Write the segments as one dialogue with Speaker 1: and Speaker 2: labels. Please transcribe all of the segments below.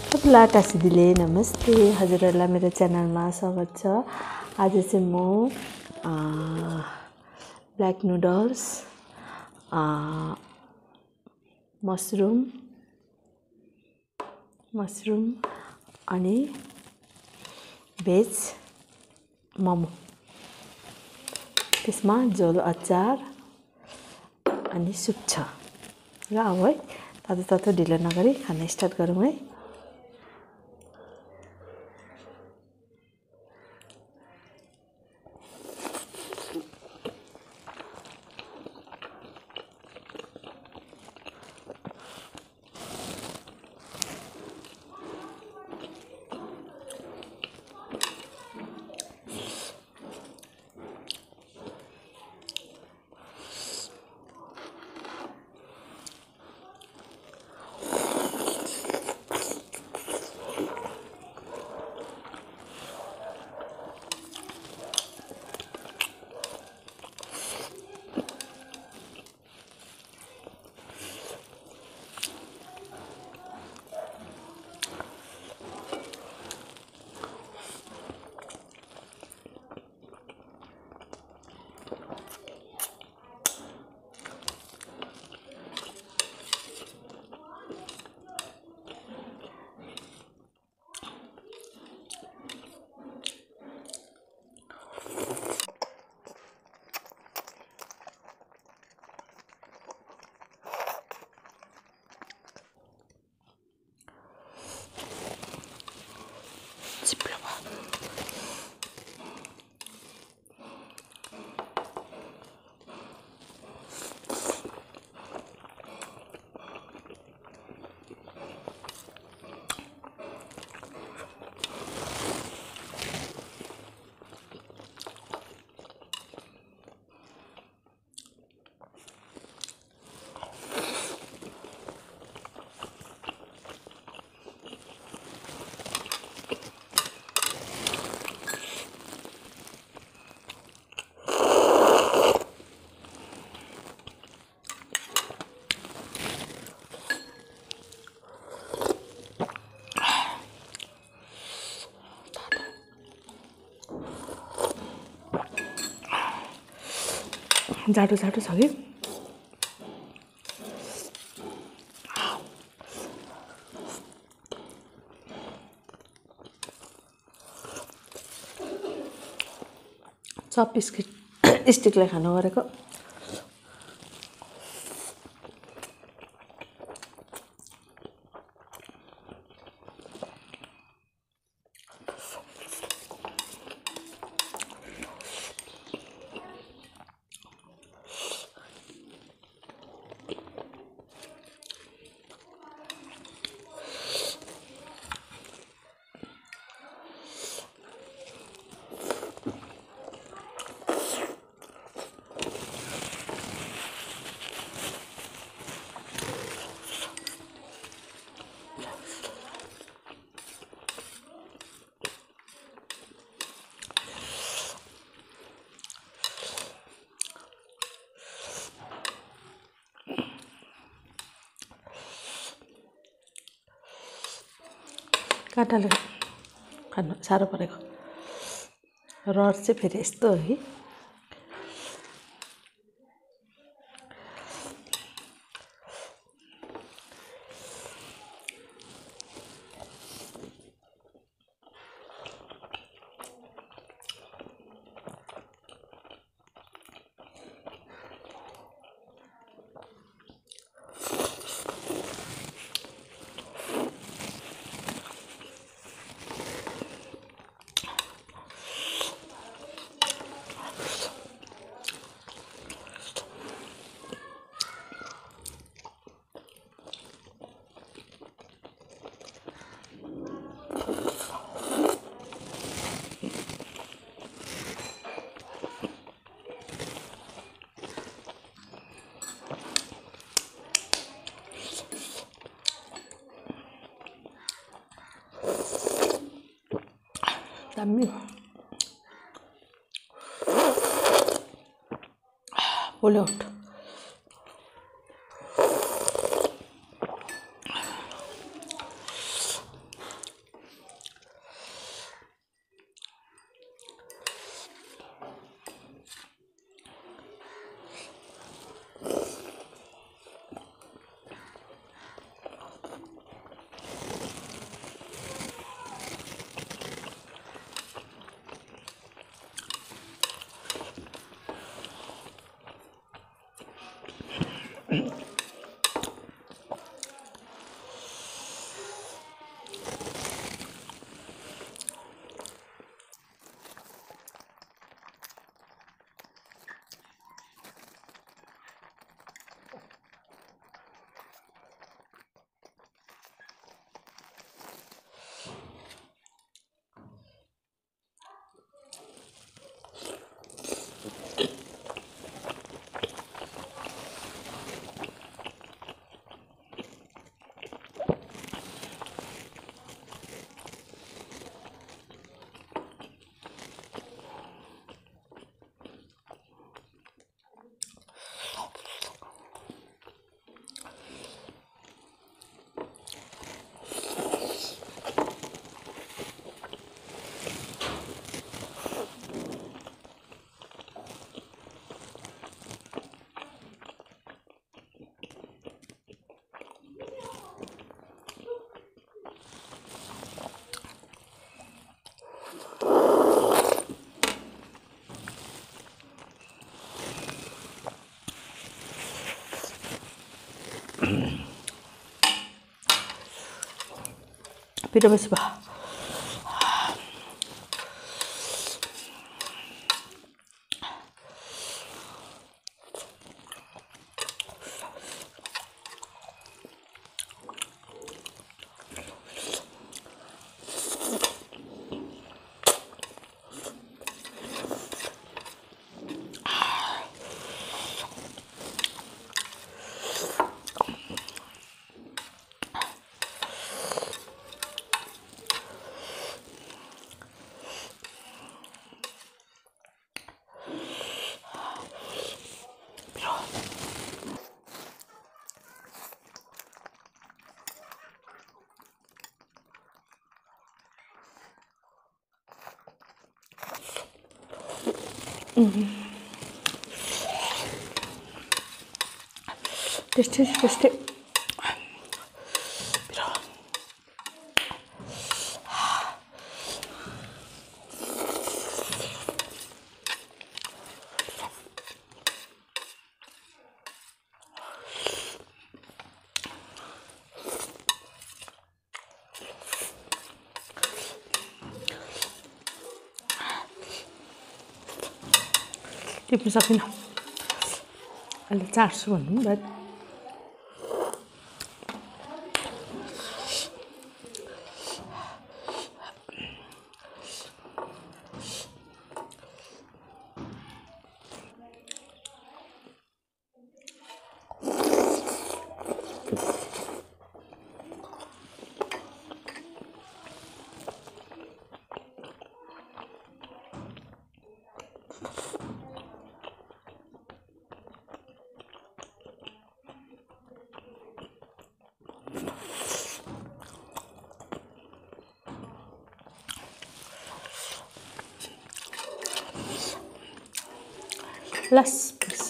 Speaker 1: सबैलाई आकाश दिदीले नमस्ते। हजुरहरूलाई मेरो च्यानलमा स्वागत छ। आज चाहिँ म ब्ल्याक नुडल्स, मसरुम अनि भेज मोमो, त्यसमा झोल अचार अनि सुप छ। र अब है तातो ढिलो नगरी खाना स्टार्ट गरौँ है। जाडो छ कि चप स्टिकले खानु गरेको। काँटाले खानु साह्रो परेको। रड चाहिँ फेरि यस्तो हो कि दामी फुल आउट। पिरो बस बा Tasty. टिप्नु सकिनँ अहिले चार्छु भन्नु बाद last piece.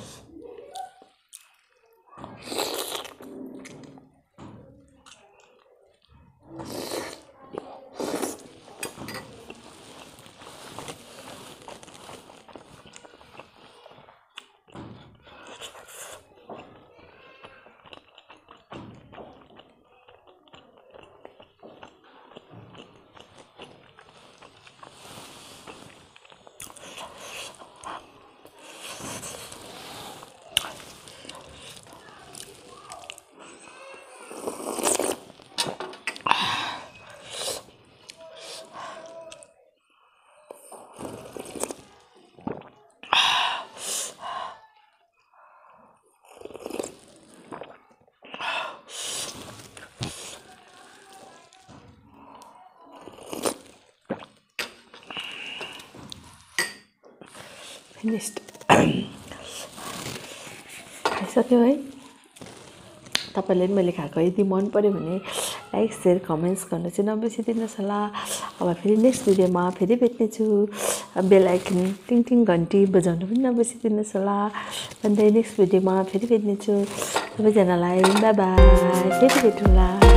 Speaker 1: Finished. खाइसक्यो है तपाईले पनि मैले खाएको यदि मन पर्यो भने लाइक शेयर कमेन्ट्स गर्न चाहिँ नबिर्सिदिनुहोस् होला। अब फेरि नेक्स्ट भिडियोमा फेरि भेट्नेछु। बेल आइकन टिङ टिङ घन्टी बजाउन पनि नबिर्सिदिनुहोस् होला। भन्दै नेक्स्ट भिडियोमा फेरि भेट्नेछु। सबैजनालाई बाई बाई, फेरि भेटौँला।